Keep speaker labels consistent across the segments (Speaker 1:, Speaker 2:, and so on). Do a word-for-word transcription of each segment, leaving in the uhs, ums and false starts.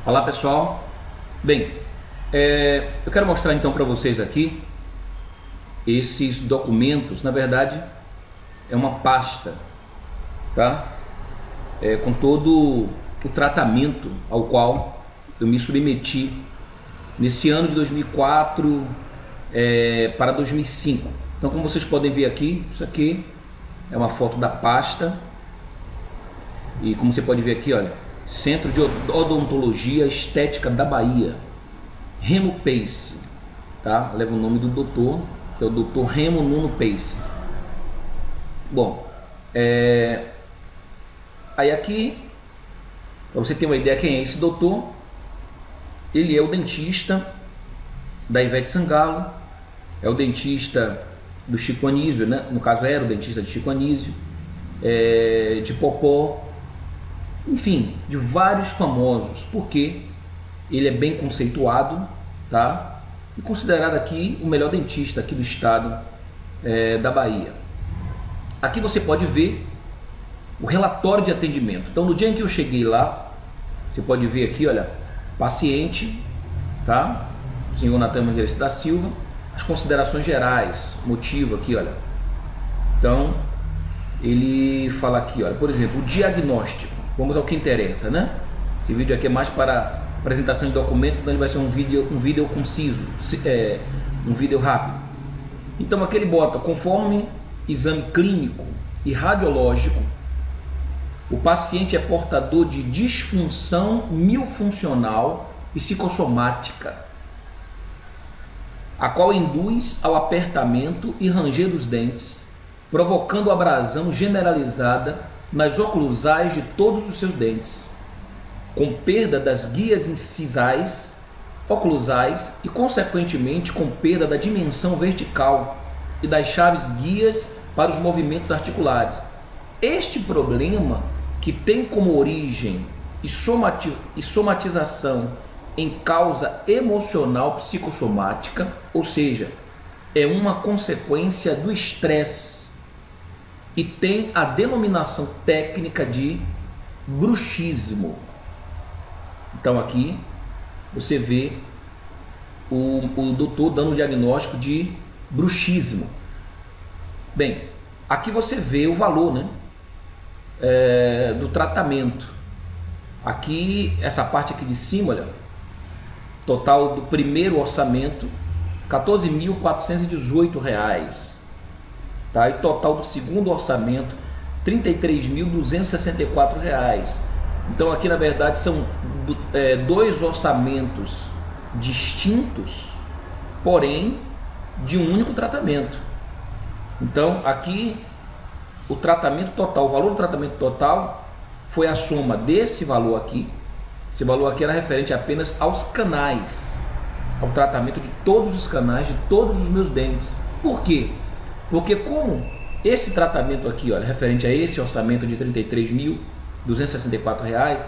Speaker 1: Olá pessoal, bem, é, eu quero mostrar então para vocês aqui esses documentos. Na verdade é uma pasta, tá? É, com todo o tratamento ao qual eu me submeti nesse ano de dois mil e quatro é, para dois mil e cinco. Então, como vocês podem ver aqui, isso aqui é uma foto da pasta e como você pode ver aqui, olha, Centro de Odontologia Estética da Bahia, Remo Pace, tá? Leva o nome do doutor, que é o doutor Remo Nuno Pace. Bom, é... aí aqui, para você ter uma ideia quem é esse doutor, ele é o dentista da Ivete Sangalo, é o dentista do Chico Anísio, né? No caso era o dentista de Chico Anísio, é... de Popó, enfim, de vários famosos, porque ele é bem conceituado, tá? E considerado aqui o melhor dentista aqui do estado é, da Bahia. Aqui você pode ver o relatório de atendimento. Então, no dia em que eu cheguei lá, você pode ver aqui, olha, paciente, tá? O senhor Natan Mangueiras da Silva, as considerações gerais, motivo aqui, olha. Então, ele fala aqui, olha, por exemplo, o diagnóstico. Vamos ao que interessa, né? Esse vídeo aqui é mais para apresentação de documentos, então ele vai ser um vídeo, um vídeo conciso, é, um vídeo rápido. Então aqui ele bota, conforme exame clínico e radiológico, o paciente é portador de disfunção miofuncional psicossomática, a qual induz ao apertamento e ranger dos dentes, provocando abrasão generalizada nas oclusais de todos os seus dentes, com perda das guias incisais, oclusais e, consequentemente, com perda da dimensão vertical e das chaves guias para os movimentos articulares. Este problema, que tem como origem e, somati e somatização em causa emocional psicossomática, ou seja, é uma consequência do estresse, e tem a denominação técnica de bruxismo. Então aqui você vê o, o doutor dando o diagnóstico de bruxismo. Bem, aqui você vê o valor, né, é, do tratamento. Aqui, essa parte aqui de cima, olha, total do primeiro orçamento, quatorze mil quatrocentos e dezoito reais. Tá? E total do segundo orçamento, trinta e três mil duzentos e sessenta e quatro reais. Então aqui na verdade são é, dois orçamentos distintos, porém de um único tratamento. Então aqui o tratamento total, o valor do tratamento total foi a soma desse valor aqui. Esse valor aqui era referente apenas aos canais, ao tratamento de todos os canais, de todos os meus dentes. Por quê? Porque como esse tratamento aqui, olha, referente a esse orçamento de trinta e três mil duzentos e sessenta e quatro reais,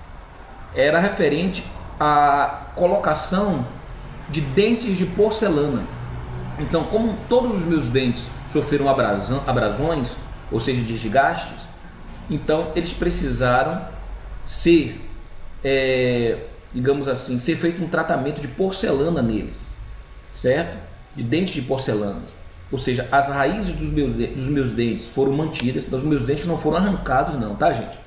Speaker 1: era referente à colocação de dentes de porcelana. Então, como todos os meus dentes sofreram abrasão, abrasões, ou seja, desgastes, então eles precisaram ser, é, digamos assim, ser feito um tratamento de porcelana neles, certo? De dentes de porcelana. Ou seja, as raízes dos meus, dos meus dentes foram mantidas, então os meus dentes não foram arrancados não, tá gente?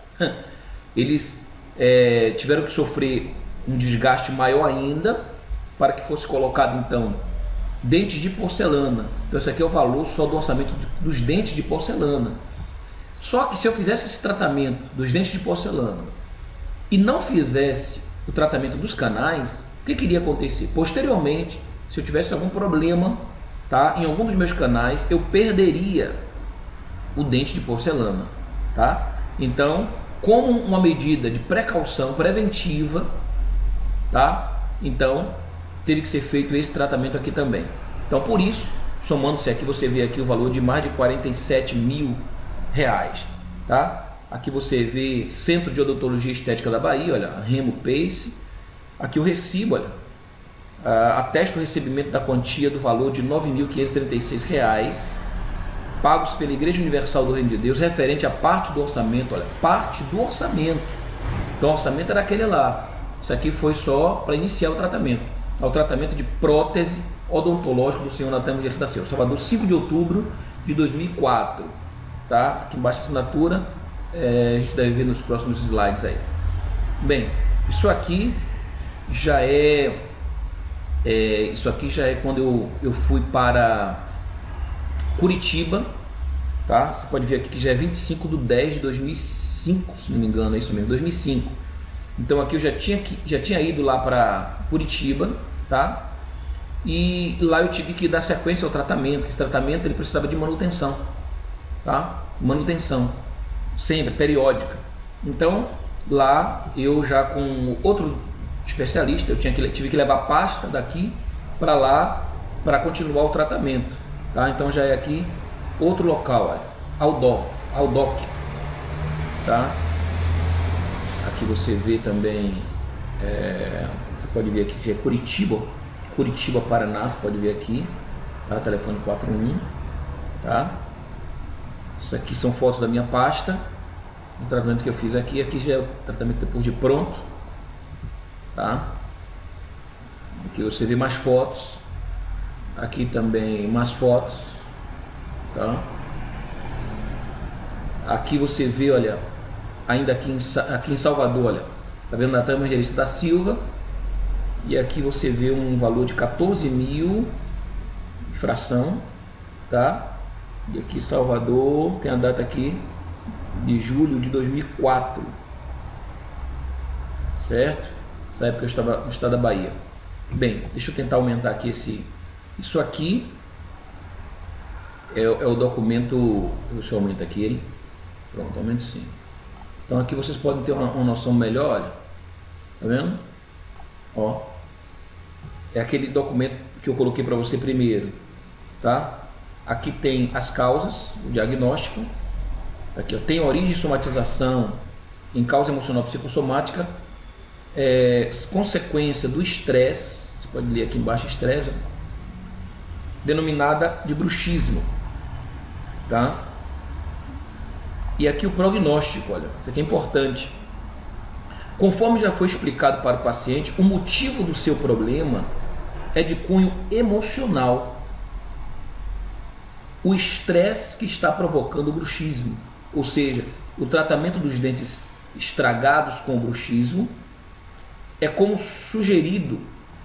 Speaker 1: Eles é, tiveram que sofrer um desgaste maior ainda para que fosse colocado então dentes de porcelana. Então esse aqui é o valor só do orçamento dos dentes de porcelana. Só que se eu fizesse esse tratamento dos dentes de porcelana e não fizesse o tratamento dos canais, o que, que iria acontecer? Posteriormente, se eu tivesse algum problema, tá, em algum dos meus canais, eu perderia o dente de porcelana, tá? Então, como uma medida de precaução preventiva, tá? Então, teria que ser feito esse tratamento aqui também. Então, por isso, somando-se aqui, você vê aqui o valor de mais de quarenta e sete mil reais, tá? Aqui você vê Centro de Odontologia Estética da Bahia, olha, Remo Pace. Aqui o recibo, olha. Uh, atesta o recebimento da quantia do valor de nove mil quinhentos e trinta e seis reais pagos pela Igreja Universal do Reino de Deus, referente à parte do orçamento, olha, parte do orçamento. Então o orçamento era aquele lá, Isso aqui foi só para iniciar o tratamento. É o tratamento de prótese odontológica do senhor Natan Evangelista da Silva, Salvador, cinco de outubro de dois mil e quatro. Tá? Aqui embaixo a assinatura, é, a gente deve ver nos próximos slides aí. Bem, isso aqui já é, é isso aqui já é quando eu, eu fui para Curitiba, tá? Você pode ver aqui que já é vinte e cinco de dez de dois mil e cinco, se não me engano, é isso mesmo, dois mil e cinco. Então aqui eu já tinha, já tinha ido lá para Curitiba, tá? E lá eu tive que dar sequência ao tratamento. Esse tratamento ele precisava de manutenção, tá? Manutenção, sempre, periódica. Então lá eu já com outro especialista, eu tinha que, tive que levar pasta daqui para lá para continuar o tratamento, tá? Então já é aqui outro local, ó, Aldoc, Aldoc, tá? Aqui você vê também, é, você pode ver aqui que é Curitiba, Curitiba, Paraná, você pode ver aqui, tá? Telefone quatro um, tá? Isso aqui são fotos da minha pasta, o tratamento que eu fiz aqui, aqui já é o tratamento depois de pronto, tá? Aqui você vê mais fotos, aqui também mais fotos, tá? Aqui você vê, olha, ainda aqui em, aqui em Salvador, olha, tá vendo Natan Evangelista da Silva, e aqui você vê um valor de quatorze mil fração, tá? E aqui Salvador tem a data aqui de julho de dois mil e quatro, certo? Essa época eu estava no estado da Bahia. Bem, deixa eu tentar aumentar aqui esse, isso aqui é, é o documento, deixa eu aumentar aqui ele, pronto, aumento sim. Então aqui vocês podem ter uma, uma noção melhor, olha, tá vendo? Ó, é aquele documento que eu coloquei para você primeiro, tá? Aqui tem as causas, o diagnóstico, aqui ó, tem origem e somatização em causa emocional psicossomática, é, consequência do estresse, você pode ler aqui embaixo estresse, denominada de bruxismo, tá? E aqui o prognóstico, olha, isso aqui é importante. Conforme já foi explicado para o paciente, o motivo do seu problema é de cunho emocional. O estresse que está provocando o bruxismo, ou seja, o tratamento dos dentes estragados com o bruxismo, é como sugerido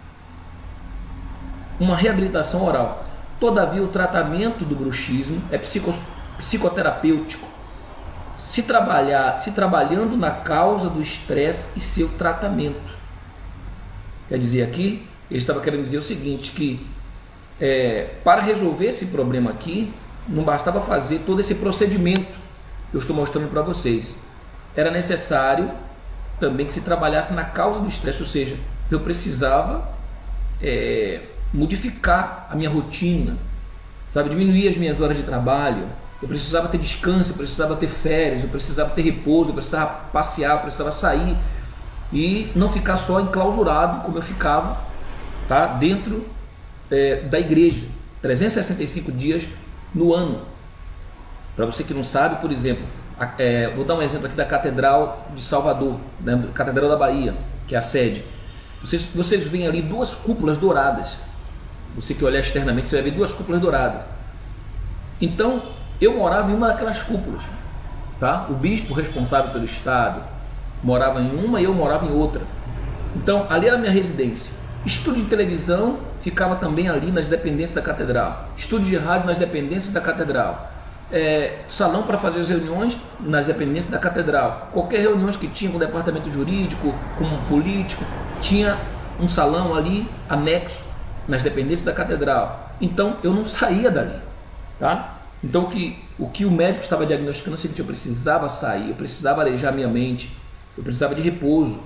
Speaker 1: uma reabilitação oral. Todavia, o tratamento do bruxismo é psico, psicoterapêutico, se, trabalhar, se trabalhando na causa do estresse e seu tratamento. Quer dizer, aqui, ele estava querendo dizer o seguinte, que é, para resolver esse problema aqui, não bastava fazer todo esse procedimento que eu estou mostrando para vocês. Era necessário também que se trabalhasse na causa do estresse, ou seja, eu precisava é, modificar a minha rotina, sabe, diminuir as minhas horas de trabalho, eu precisava ter descanso, eu precisava ter férias, eu precisava ter repouso, eu precisava passear, eu precisava sair e não ficar só enclausurado como eu ficava, tá, dentro é, da igreja, trezentos e sessenta e cinco dias no ano. Para você que não sabe, por exemplo, É, vou dar um exemplo aqui da Catedral de Salvador, né, Catedral da Bahia, que é a sede. Vocês, vocês veem ali duas cúpulas douradas. Você que olhar externamente, você vai ver duas cúpulas douradas. Então, eu morava em uma daquelas cúpulas, tá? O bispo responsável pelo estado morava em uma e eu morava em outra. Então, ali era a minha residência. Estúdio de televisão ficava também ali nas dependências da Catedral. Estúdio de rádio nas dependências da Catedral. É, salão para fazer as reuniões nas dependências da Catedral. Qualquer reunião que tinha com o departamento jurídico, com o político, tinha um salão ali anexo nas dependências da Catedral. Então eu não saía dali, tá? Então o que o, que o médico estava diagnosticando é o seguinte: eu precisava sair, eu precisava arejar minha mente, eu precisava de repouso,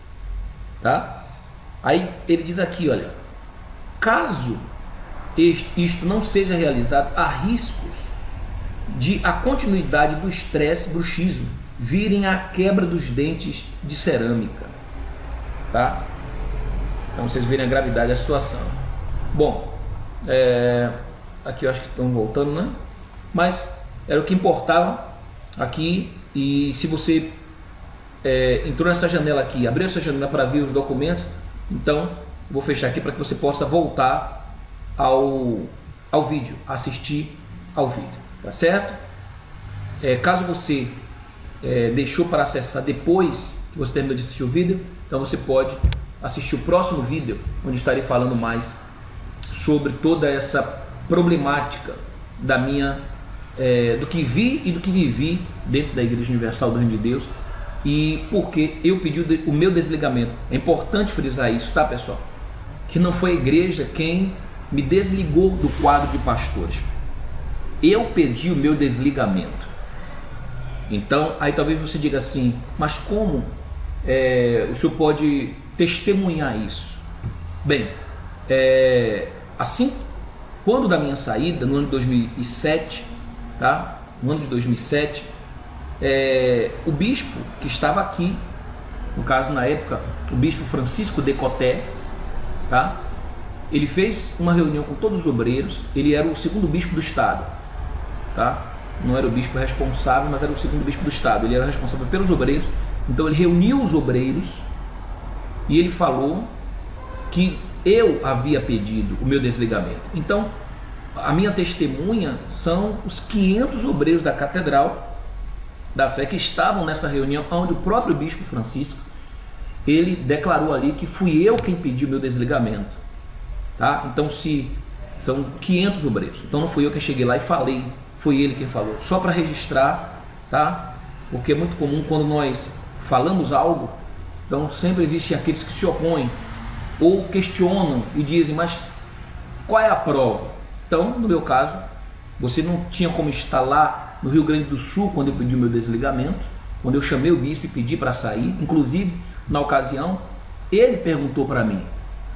Speaker 1: tá? Aí ele diz aqui, olha, caso este, isto não seja realizado, há riscos de a continuidade do estresse bruxismo virem a quebra dos dentes de cerâmica, tá? Então vocês verem a gravidade da situação. Bom, é, aqui eu acho que estão voltando, né? Mas era o que importava aqui. E se você é, entrou nessa janela aqui, abriu essa janela para ver os documentos, então vou fechar aqui para que você possa voltar ao, ao vídeo, assistir ao vídeo, tá certo? É, caso você é, deixou para acessar depois que você terminou de assistir o vídeo, então você pode assistir o próximo vídeo, onde estarei falando mais sobre toda essa problemática da minha, é, do que vi e do que vivi dentro da Igreja Universal do Reino de Deus, e porque eu pedi o meu desligamento. É importante frisar isso, tá, pessoal? Que não foi a igreja quem me desligou do quadro de pastores. Eu pedi o meu desligamento. Então, aí talvez você diga assim, mas como é, o senhor pode testemunhar isso? Bem, é, assim, quando da minha saída, no ano de dois mil e sete, tá? No ano de dois mil e sete, é, o bispo que estava aqui, no caso na época, o bispo Francisco Decoté, tá? Ele fez uma reunião com todos os obreiros. Ele era o segundo bispo do estado, tá? Não era o bispo responsável, mas era o segundo bispo do estado. Ele era responsável pelos obreiros. Então ele reuniu os obreiros e ele falou que eu havia pedido o meu desligamento. Então a minha testemunha são os quinhentos obreiros da Catedral da Fé que estavam nessa reunião, onde o próprio bispo Francisco, ele declarou ali que fui eu quem pediu o meu desligamento, tá? Então se são quinhentos obreiros, então não fui eu quem cheguei lá e falei, foi ele quem falou, só para registrar, tá? Porque é muito comum quando nós falamos algo, então sempre existem aqueles que se opõem ou questionam e dizem, mas qual é a prova? Então, no meu caso, você não tinha como estar lá no Rio Grande do Sul quando eu pedi o meu desligamento, quando eu chamei o bispo e pedi para sair. Inclusive, na ocasião, ele perguntou para mim,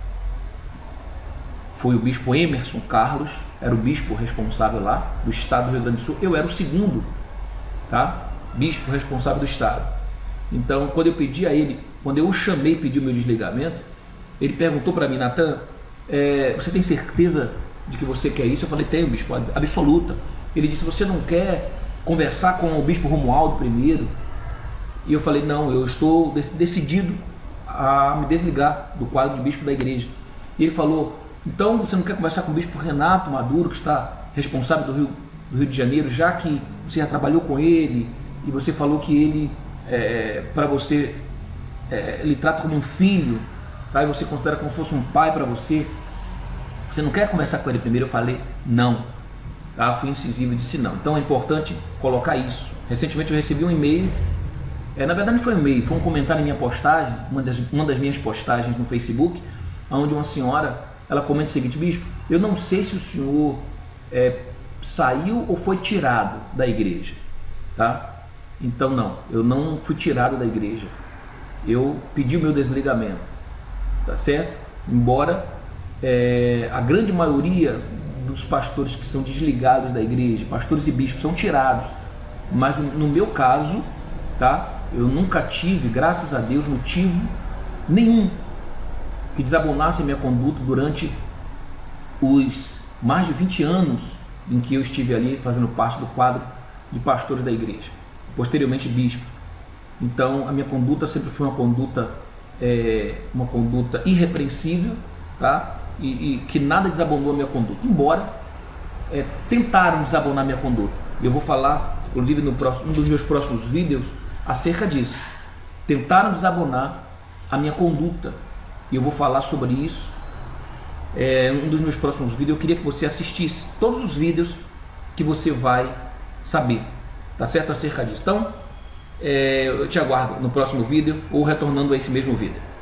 Speaker 1: foi o bispo Emerson Carlos, era o bispo responsável lá do estado do Rio Grande do Sul, eu era o segundo, tá? Bispo responsável do estado. Então, quando eu pedi a ele, quando eu o chamei e pedi o meu desligamento, ele perguntou para mim, Natan, é, você tem certeza de que você quer isso? Eu falei, tenho, bispo, absoluta. Ele disse, você não quer conversar com o bispo Romualdo primeiro? E eu falei, não, eu estou decidido a me desligar do quadro de bispo da igreja. E ele falou, então você não quer conversar com o bispo Renato Maduro, que está responsável do Rio, do Rio de Janeiro, já que você já trabalhou com ele e você falou que ele, é, para você, é, ele trata como um filho, tá? E você considera como se fosse um pai para você, você não quer conversar com ele primeiro? Eu falei, não. Tá? Fui incisivo e disse não. Então é importante colocar isso. Recentemente eu recebi um e-mail, é, na verdade não foi um e-mail, foi um comentário em minha postagem, uma das, uma das minhas postagens no Facebook, onde uma senhora, ela comenta o seguinte, bispo, eu não sei se o senhor é, saiu ou foi tirado da igreja, tá? Então não, eu não fui tirado da igreja, eu pedi o meu desligamento, tá certo? Embora é, a grande maioria dos pastores que são desligados da igreja, pastores e bispos, são tirados, mas no meu caso, tá? Eu nunca tive, graças a Deus, motivo nenhum que desabonasse a minha conduta durante os mais de vinte anos em que eu estive ali fazendo parte do quadro de pastores da igreja, posteriormente bispo. Então a minha conduta sempre foi uma conduta é, uma conduta irrepreensível, tá? E, e que nada desabonou a minha conduta, embora é, tentaram desabonar a minha conduta. Eu vou falar, inclusive no próximo, um dos meus próximos vídeos, acerca disso. Tentaram desabonar a minha conduta e eu vou falar sobre isso. É, um dos meus próximos vídeos, eu queria que você assistisse todos os vídeos que você vai saber, tá certo, acerca disso. Então, é, eu te aguardo no próximo vídeo ou retornando a esse mesmo vídeo.